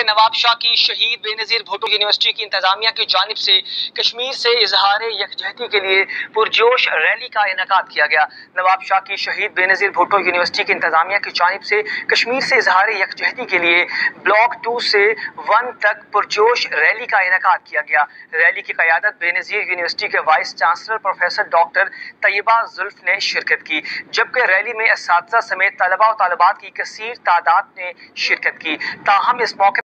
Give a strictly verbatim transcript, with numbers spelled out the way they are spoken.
नवाबशाह की शहीद बेनज़ीर भुट्टो यूनिवर्सिटी की इंतजामिया की जानिब से कश्मीर से इजहार यकजहती के लिए पुरजोश रैली का इनेकाद किया गया। नवाबशाह की शहीद बेनज़ीर भुट्टो यूनिवर्सिटी की इंतजामिया की जानिब से कश्मीर से इजहार यकजहती के लिए ब्लॉक टू से वन तक पुरजोश रैली का इनेकाद किया गया। रैली की क़यादत बेनज़ीर यूनिवर्सिटी के vice chancellor professor doctor Tayyaba Zulf ने शिरकत की, जबकि रैली में असातिज़ा समेत तलबा और तालिबात की कसीर तादाद ने शिरकत की। ताहम इस मौके